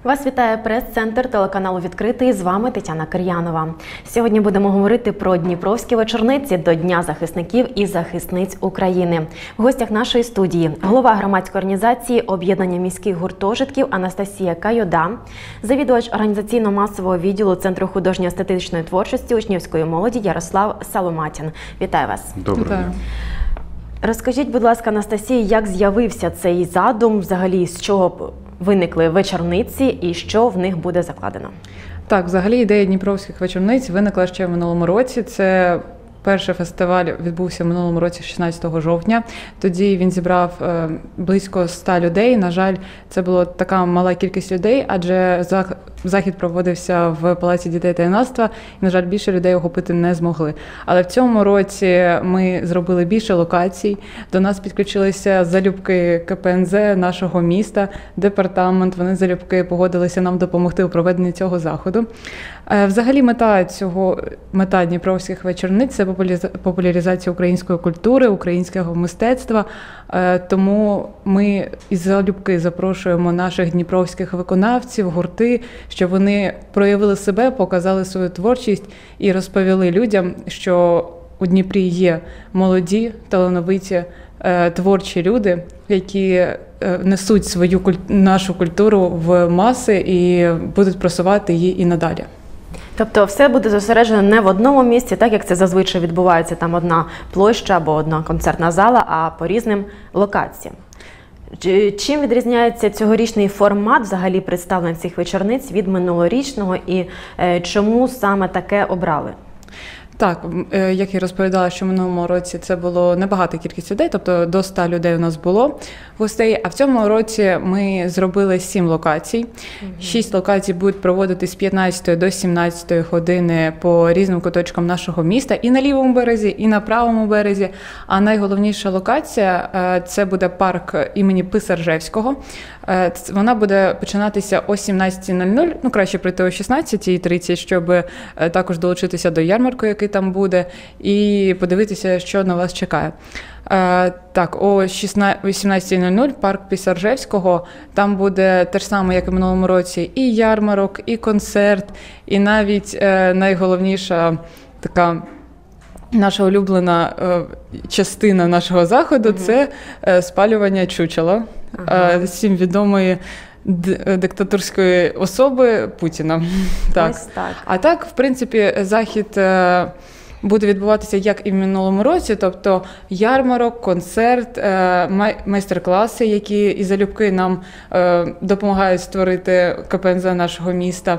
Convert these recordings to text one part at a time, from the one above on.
Вас вітає прес-центр телеканалу «Відкритий». З вами Тетяна Кир'янова. Сьогодні будемо говорити про Дніпровські вечорниці до Дня захисників і захисниць України. В гостях нашої студії голова громадської організації «Об'єднання міських гуртожитків» Анастасія Кайода, завідувач організаційно-масового відділу Центру художньо-естетичної творчості учнівської молоді Ярослав Саломатін. Вітаю вас. Доброго дня. Розкажіть, будь ласка, Анастасія, як з'явився цей задум, взагалі, з чого виникли вечорниці і що в них буде закладено? Так, взагалі ідея Дніпровських вечорниць виникла ще в минулому році. Це перший фестиваль відбувся в минулому році, 16 жовтня. Тоді він зібрав близько 100 людей. На жаль, це була така мала кількість людей, адже захід проводився в Палаці дітей та юнацтва, і, на жаль, більше людей охопити не змогли. Але в цьому році ми зробили більше локацій. До нас підключилися залюбки КПНЗ нашого міста, департамент. Вони залюбки погодилися нам допомогти у проведенні цього заходу. Взагалі мета Дніпровських вечорниць – це популяризація української культури, українського мистецтва. Тому ми із залюбки запрошуємо наших дніпровських виконавців, гурти, щоб вони проявили себе, показали свою творчість і розповіли людям, що у Дніпрі є молоді, талановиті, творчі люди, які несуть нашу культуру в маси і будуть просувати її і надалі. Тобто все буде зосереджено не в одному місці, так як це зазвичай відбувається, там одна площа або одна концертна зала, а по різним локаціям. Чим відрізняється цьогорічний формат взагалі представлення цих вечорниць від минулорічного і чому саме таке обрали? Так, як я розповідала, що в минулому році це було небагата кількість людей, тобто до 100 людей у нас було гостей, а в цьому році ми зробили 7 локацій. 6 локацій будуть проводитись з 15 до 17 години по різним куточкам нашого міста, і на лівому березі, і на правому березі. А найголовніша локація – це буде парк імені Писаржевського. Вона буде починатися о 17:00, ну краще прийти о 16:30, щоб також долучитися до ярмарку, який там буде, і подивитися, що на вас чекає. Так, о 18:00 парк Писаржевського, там буде те ж саме, як і в минулому році, і ярмарок, і концерт, і навіть найголовніша така наша улюблена частина нашого заходу – це спалювання чучела, всім відомої диктаторської особи Путіна. Так. Ось так. А так, в принципі, захід буде відбуватися, як і в минулому році, тобто ярмарок, концерт, майстер-класи, які і залюбки нам допомагають створити КПНЗ нашого міста.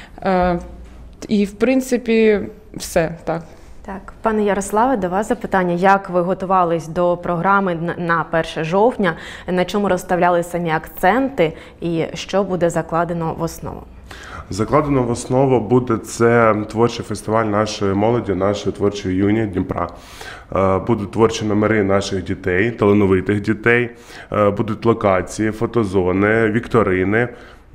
І, в принципі, все, так. Так, пане Ярославе, до вас запитання. Як ви готувались до програми на 1 жовтня? На чому розставляли самі акценти і що буде закладено в основу? Закладено в основу буде це творчий фестиваль нашої молоді, нашої творчої юні Дніпра. Будуть творчі номери наших дітей, талановитих дітей, будуть локації, фотозони, вікторини.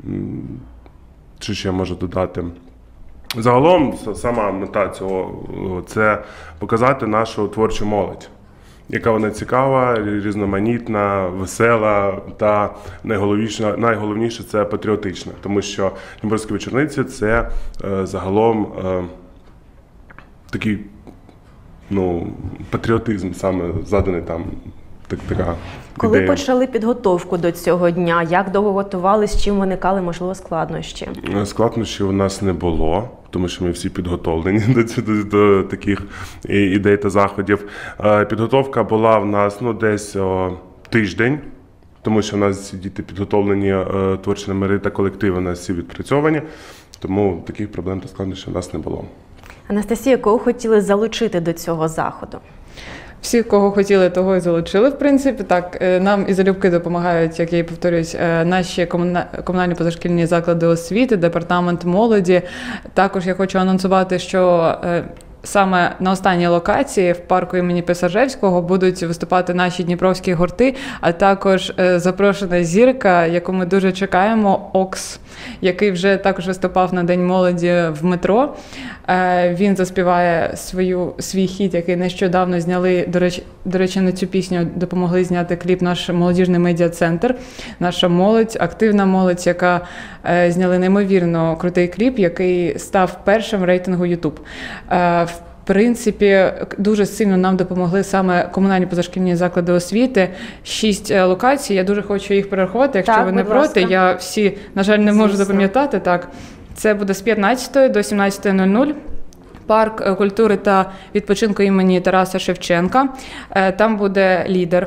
Що ще можу додати? Загалом, сама мета цього – це показати нашу творчу молодь, яка вона цікава, різноманітна, весела та найголовніше – це патріотична. Тому що Дніпровські вечорниці – це загалом такий патріотизм, саме заданий там. Така Коли ідея. почали підготовку до цього дня? Як довго готувались? Чим виникали, можливо, складнощі? Складнощів у нас не було, тому що ми всі підготовлені до таких ідей та заходів. Підготовка була в нас десь тиждень, тому що у нас діти підготовлені, творчі номери та колективи у нас всі відпрацьовані, тому таких проблем та складнощів у нас не було. Анастасія, кого хотіли залучити до цього заходу? Всіх, кого хотіли, того і залучили, в принципі. Так, нам і залюбки допомагають, як я і повторюсь, наші комунальні позашкільні заклади освіти, департамент молоді. Також я хочу анонсувати, що саме на останній локації в парку імені Писаржевського будуть виступати наші дніпровські гурти, а також запрошена зірка, яку ми дуже чекаємо, Окс, який вже також виступав на День молоді в метро. Він заспіває свій хіт, який нещодавно зняли, до речі, на цю пісню допомогли зняти кліп наш молодіжний медіа-центр, наша молодь, активна молодь, яка зняли неймовірно крутий кліп, який став першим в рейтингу YouTube. В принципі, дуже сильно нам допомогли саме комунальні позашкільні заклади освіти. 6 локацій, я дуже хочу їх перерахувати, якщо Так, ви не будь проти. ласка. Я всі, на жаль, не можу Звісно. запам'ятати. Так. Це буде з 15 до 17:00. Парк культури та відпочинку імені Тараса Шевченка. Там буде лідер.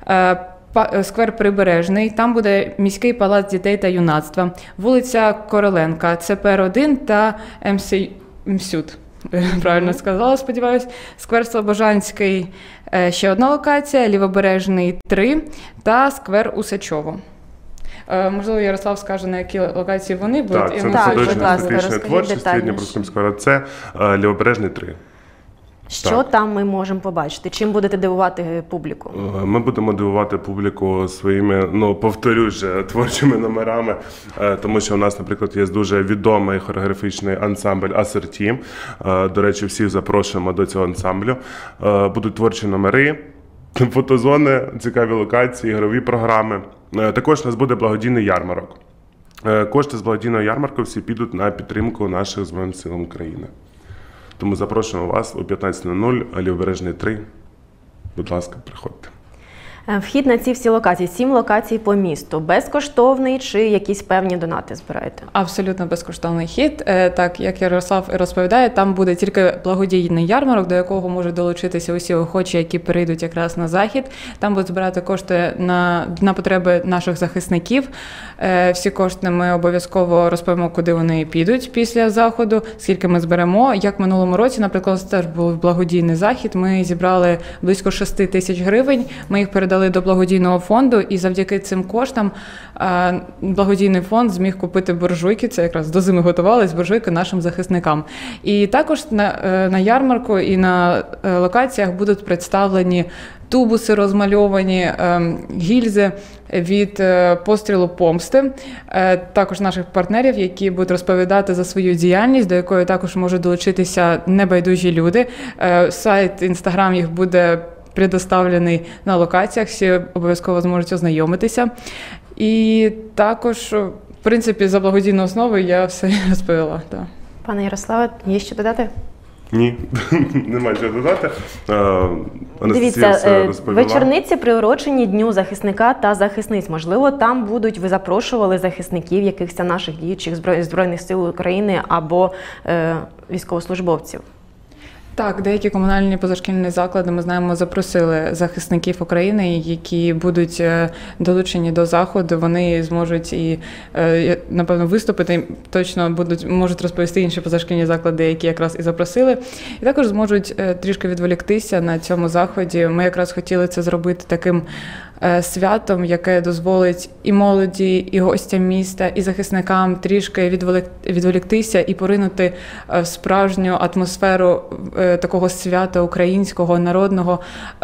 Сквер Прибережний, там буде міський палац дітей та юнацтва, вулиця Короленка, ЦПР-1 та МСЮД. Правильно сказала, сподіваюсь. Сквер Слобожанський, ще одна локація, Лівобережний 3 та сквер Усачово. Можливо, Ярослав скаже, на які локації вони будуть. Так, і це ми Так, садочок будь ласка, естетичної розкажіть творчості детальніше. Дніпровського міського ради. Це Лівобережний 3. Що Так. там ми можемо побачити? Чим будете дивувати публіку? Ми будемо дивувати публіку своїми, повторюсь же, творчими номерами, тому що у нас, наприклад, є дуже відомий хореографічний ансамбль «Асорті». До речі, всіх запрошуємо до цього ансамблю. Будуть творчі номери, фотозони, цікаві локації, ігрові програми. Також у нас буде благодійний ярмарок. Кошти з благодійного ярмарку всі підуть на підтримку наших Збройних сил України. Тому запрошуємо вас о 15:00, Лівобережний 3. Будь ласка, приходьте. Вхід на ці всі локації, 7 локацій по місту, безкоштовний чи якісь певні донати збираєте? Абсолютно безкоштовний хід. Так, як Ярослав розповідає, там буде тільки благодійний ярмарок, до якого можуть долучитися усі охочі, які перейдуть якраз на захід. Там будуть збирати кошти на потреби наших захисників. Всі кошти ми обов'язково розповімо, куди вони підуть після заходу, скільки ми зберемо. Як в минулому році, наприклад, теж був благодійний захід, ми зібрали близько 6 тисяч гривень, ми їх передали до благодійного фонду, і завдяки цим коштам благодійний фонд зміг купити буржуйки, це якраз до зими готувались, буржуйки нашим захисникам. І також на ярмарку і на локаціях будуть представлені тубуси розмальовані, гільзи від пострілу помсти, також наших партнерів, які будуть розповідати за свою діяльність, до якої також можуть долучитися небайдужі люди. Сайт, інстаграм їх буде предоставлений на локаціях, всі обов'язково зможуть ознайомитися. І також, в принципі, за благодійну основу я все розповіла. Так. Пане Ярославе, є що додати? Ні, немає чого додати. Анастасія Дивіться, все розповіла. вечорниці приурочені Дню захисника та захисниць. Можливо, там ви запрошували захисників якихось наших діючих Збройних сил України або військовослужбовців. Так, деякі комунальні позашкільні заклади, ми знаємо, запросили захисників України, які будуть долучені до заходу. Вони зможуть і, напевно, виступити, точно можуть розповісти інші позашкільні заклади, які якраз і запросили. І також зможуть трішки відволіктися на цьому заході. Ми якраз хотіли це зробити таким святом, яке дозволить і молоді, і гостям міста, і захисникам трішки відволіктися і поринути в справжню атмосферу такого свята українського, народного,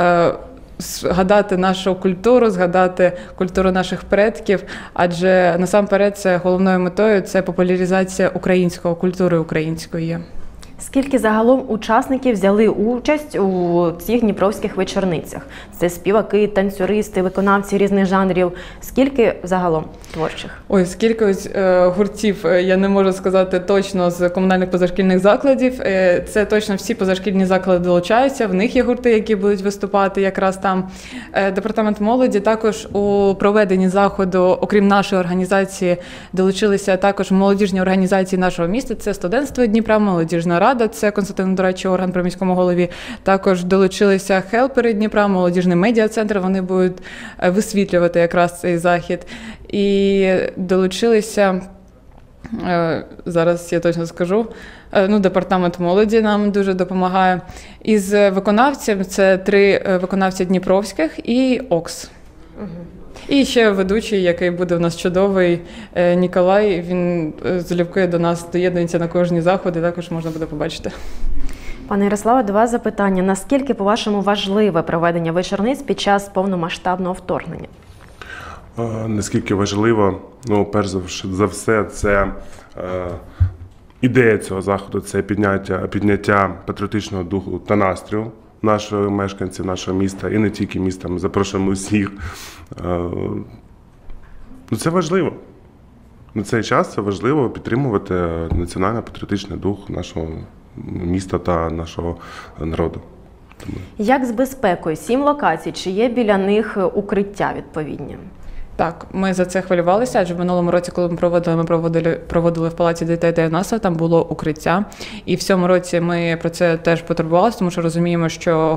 згадати нашу культуру, згадати культуру наших предків, адже насамперед це головною метою – це популяризація українського, культури української. Скільки загалом учасників взяли участь у цих дніпровських вечорницях? Це співаки, танцюристи, виконавці різних жанрів. Скільки загалом творчих? Ой, скільки ось гуртів, я не можу сказати точно з комунальних позашкільних закладів. Це точно всі позашкільні заклади долучаються, в них є гурти, які будуть виступати якраз там. Департамент молоді також у проведенні заходу, окрім нашої організації, долучилися також молодіжні організації нашого міста. Це студентство Дніпра, молодіжна рада, це консультативно-дорадчий орган при міському голові. Також долучилися хелпери Дніпра, молодіжний медіа-центр, вони будуть висвітлювати якраз цей захід. І долучилися, зараз я точно скажу, департамент молоді нам дуже допомагає. Із виконавців це 3 виконавці дніпровських і Окс. І ще ведучий, який буде у нас чудовий, Ніколай, він залюбки до нас доєднується на кожні заходи, також можна буде побачити. Пане Ярославе, до вас запитання. Наскільки, по-вашому, важливе проведення вечорниць під час повномасштабного вторгнення? Наскільки важливо, ну, перш за все, це ідея цього заходу, це підняття патріотичного духу та настрою наших мешканців, нашого міста, і не тільки міста, ми запрошуємо усіх. Ну, це важливо. На цей час це важливо підтримувати національно-патріотичний дух нашого міста та нашого народу. Як з безпекою? 7 локацій. Чи є біля них укриття відповідні? Так, ми за це хвилювалися, адже в минулому році, коли ми проводили в Палаці дітей та юнацтва, там було укриття. І в цьому році ми про це теж потурбувалися, тому що розуміємо, що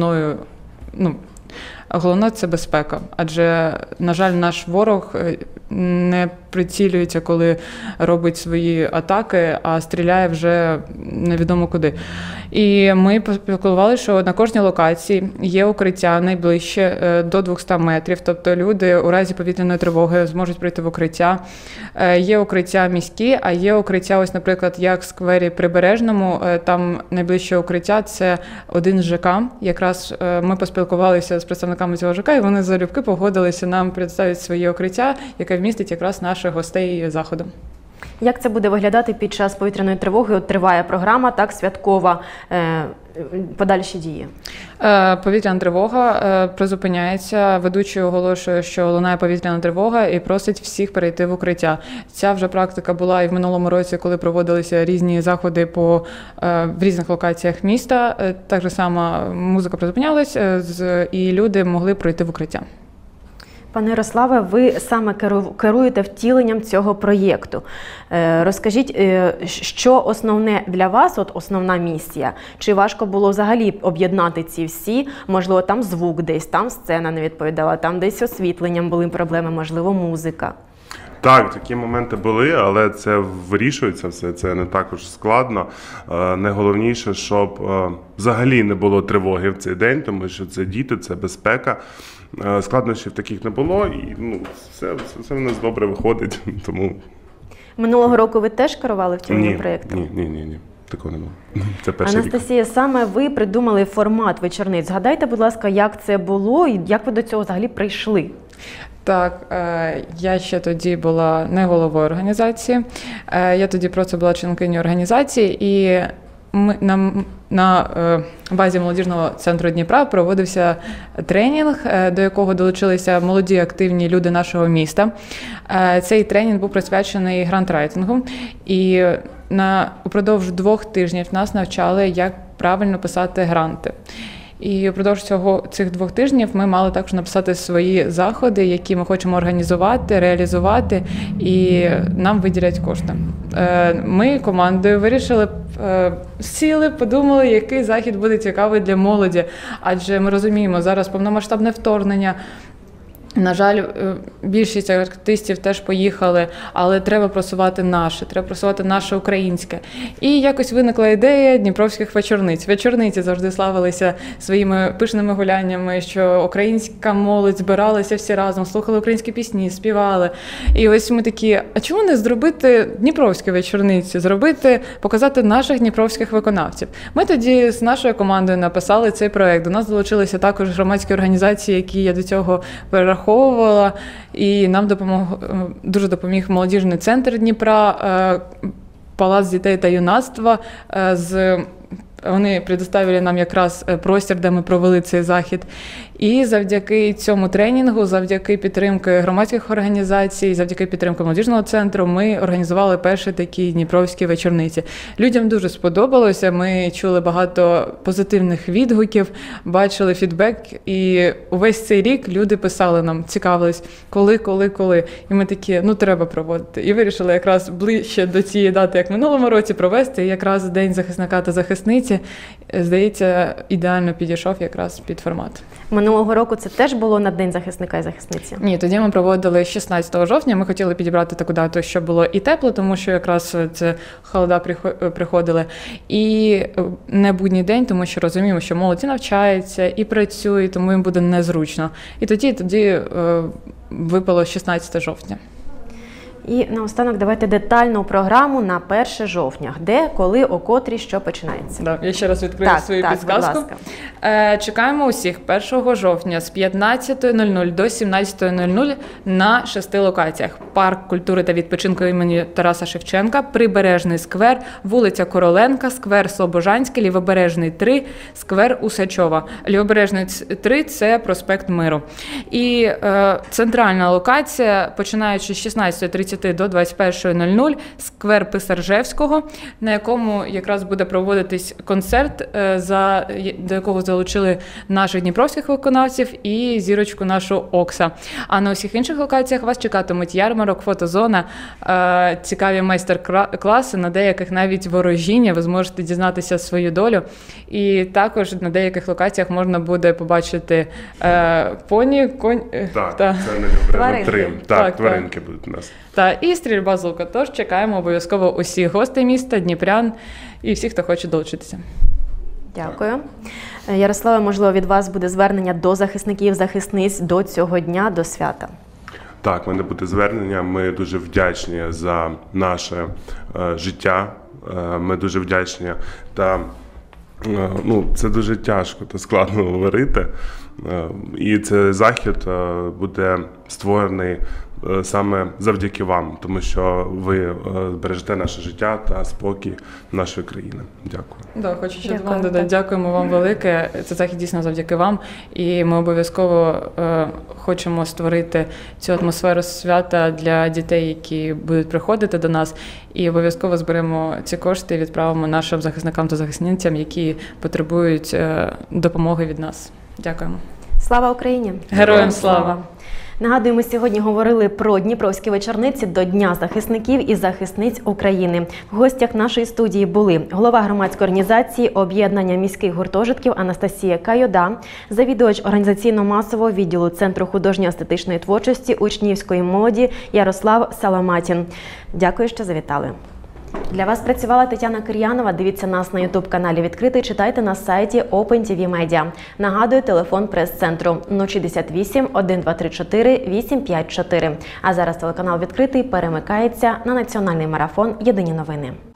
головне – це безпека. Адже, на жаль, наш ворог не прицілюється, коли робить свої атаки, а стріляє вже невідомо куди. І ми поспілкувалися, що на кожній локації є укриття найближче до 200 метрів. Тобто люди у разі повітряної тривоги зможуть прийти в укриття. Є укриття міські, а є укриття, ось, наприклад, як в сквері Прибережному, там найближче укриття – це один з ЖК. Якраз ми поспілкувалися з представниками цього ЖК, і вони залюбки погодилися нам представити своє укриття, яке вмістить якраз наших гостей заходу. Як це буде виглядати під час повітряної тривоги? От триває програма, так, святкова, подальші дії? Повітряна тривога призупиняється, ведучий оголошує, що лунає повітряна тривога і просить всіх перейти в укриття. Ця вже практика була і в минулому році, коли проводилися різні заходи в різних локаціях міста. Так же само музика призупинялась, і люди могли пройти в укриття. Пане Ярославе, ви саме керуєте втіленням цього проєкту. Розкажіть, що основне для вас, от основна місія? Чи важко було взагалі об'єднати ці всі? Можливо, там звук десь, там сцена не відповідала, там десь освітленням були проблеми, можливо, музика? Так, такі моменти були, але це вирішується все, це не також складно. Найголовніше, щоб взагалі не було тривоги в цей день, тому що це діти, це безпека. Складнощів таких не було, і все в нас добре виходить. Тому... Минулого року ви теж керували втіленням проєкту? Ні. Такого не було. Це перший рік. Анастасія, саме ви придумали формат вечорниць. Згадайте, будь ласка, як це було і як ви до цього взагалі прийшли? Так, я ще тоді була не головою організації, я тоді просто була членкинею організації, і на базі молодіжного центру Дніпра проводився тренінг, до якого долучилися молоді активні люди нашого міста. Цей тренінг був присвячений грантрайтингу, і упродовж 2 тижнів нас навчали, як правильно писати гранти. І впродовж цих 2 тижнів ми мали також написати свої заходи, які ми хочемо організувати, реалізувати, і нам виділять кошти. Ми командою вирішили, сіли, подумали, який захід буде цікавий для молоді, адже ми розуміємо, зараз повномасштабне вторгнення. На жаль, більшість артистів теж поїхали, але треба просувати наше українське. І якось виникла ідея дніпровських вечорниць. Вечорниці завжди славилися своїми пишними гуляннями, що українська молодь збиралася всі разом, слухали українські пісні, співали. І ось ми такі, а чому не зробити дніпровські вечорниці, показати наших дніпровських виконавців? Ми тоді з нашою командою написали цей проєкт. До нас долучилися також громадські організації, які я до цього перераховувала, і нам дуже допоміг молодіжний центр Дніпра, Палац дітей та юнацтва. Вони предоставили нам якраз простір, де ми провели цей захід. І завдяки цьому тренінгу, завдяки підтримки громадських організацій, завдяки підтримки молодіжного центру ми організували перші такі дніпровські вечорниці. Людям дуже сподобалося, ми чули багато позитивних відгуків, бачили фідбек, і увесь цей рік люди писали нам, цікавились, коли. І ми такі, треба проводити. І вирішили якраз ближче до цієї дати, як в минулому році, провести якраз День захисника та захисниці. Здається, ідеально підійшов якраз під формат. Минулого року це теж було на День захисника і захисниці? Ні, тоді ми проводили 16 жовтня. Ми хотіли підібрати таку дату, щоб було і тепло, тому що якраз це холода приходили. І не будній день, тому що розуміємо, що молодь навчається і працює, тому їм буде незручно. І тоді випало 16 жовтня. І наостанок давайте детальну програму на 1 жовтня. Де, коли, о котрій, що починається. Да, я ще раз відкрию свою будь підсказку. ласка. Чекаємо усіх 1 жовтня з 15:00 до 17:00 на 6 локаціях. Парк культури та відпочинку імені Тараса Шевченка, Прибережний сквер, вулиця Короленка, сквер Слобожанський, Лівобережний 3, сквер Усачова. Лівобережний 3 – це проспект Миру. І центральна локація, починаючи з 16:30 до 21:00, сквер Писаржевського, на якому якраз буде проводитись концерт, до якого залучили наших дніпровських виконавців і зірочку нашу Окса. А на усіх інших локаціях вас чекатимуть ярмарок, фотозона, цікаві майстер-класи, на деяких навіть ворожіння, ви зможете дізнатися свою долю. І також на деяких локаціях можна буде побачити поні, Так, та це не Тваринки. 3. Так, Так, тваринки будуть у нас. та і стрільба з лука. Тож чекаємо обов'язково усіх гостей міста, дніпрян і всіх, хто хоче долучитися. Дякую. Ярославе, можливо, від вас буде звернення до захисників, захисниць до цього дня, до свята. Так, в мене буде звернення. Ми дуже вдячні за наше життя. Ми дуже вдячні. Та це дуже тяжко та складно говорити. І цей захід буде створений саме завдяки вам, тому що ви бережете наше життя та спокій нашої країни. Дякую. Да, хочу ще Дякую, вам додати. так. Дякуємо вам велике. Це захід дійсно завдяки вам. І ми обов'язково хочемо створити цю атмосферу свята для дітей, які будуть приходити до нас. І обов'язково зберемо ці кошти і відправимо нашим захисникам та захисницям, які потребують допомоги від нас. Дякуємо. Слава Україні! Героям слава! Нагадую, ми сьогодні говорили про Дніпровські вечорниці до Дня захисників і захисниць України. В гостях нашої студії були голова громадської організації об'єднання міських гуртожитків Анастасія Кайода, завідувач організаційно-масового відділу Центру художньо-естетичної творчості учнівської молоді Ярослав Саламатін. Дякую, що завітали. Для вас працювала Тетяна Кир'янова. Дивіться нас на YouTube-каналі «Відкритий», читайте на сайті OpenTV Media. Нагадую, телефон прес-центру 068 1234 854. А зараз телеканал «Відкритий» перемикається на національний марафон «Єдині новини».